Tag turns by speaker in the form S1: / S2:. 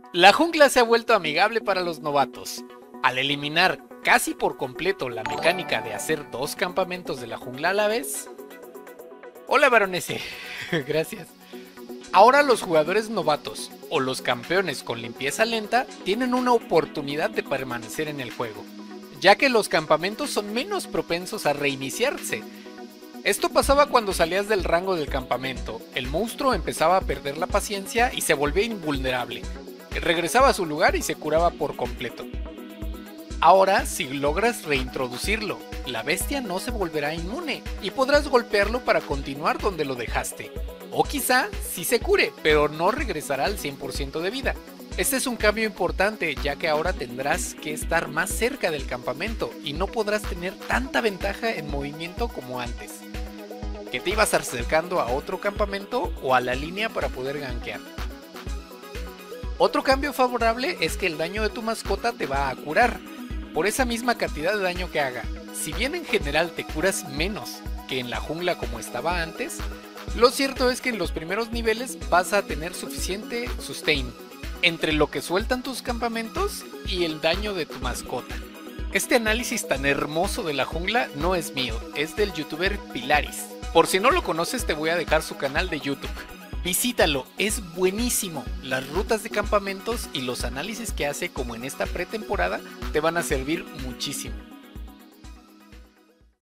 S1: La jungla se ha vuelto amigable para los novatos. Al eliminar casi por completo la mecánica de hacer dos campamentos de la jungla a la vez. Hola baronese, gracias. Ahora los jugadores novatos o los campeones con limpieza lenta tienen una oportunidad de permanecer en el juego, ya que los campamentos son menos propensos a reiniciarse. Esto pasaba cuando salías del rango del campamento, el monstruo empezaba a perder la paciencia y se volvía invulnerable. Regresaba a su lugar y se curaba por completo. Ahora, si logras reintroducirlo, la bestia no se volverá inmune y podrás golpearlo para continuar donde lo dejaste. O quizá sí se cure, pero no regresará al 100% de vida. Este es un cambio importante, ya que ahora tendrás que estar más cerca del campamento y no podrás tener tanta ventaja en movimiento como antes, que te ibas acercando a otro campamento o a la línea para poder gankear. Otro cambio favorable es que el daño de tu mascota te va a curar, por esa misma cantidad de daño que haga. Si bien en general te curas menos que en la jungla como estaba antes, lo cierto es que en los primeros niveles vas a tener suficiente sustain entre lo que sueltan tus campamentos y el daño de tu mascota. Este análisis tan hermoso de la jungla no es mío, es del youtuber Pilaris. Por si no lo conoces, te voy a dejar su canal de YouTube. Visítalo, es buenísimo. Las rutas de campamentos y los análisis que hace como en esta pretemporada te van a servir muchísimo.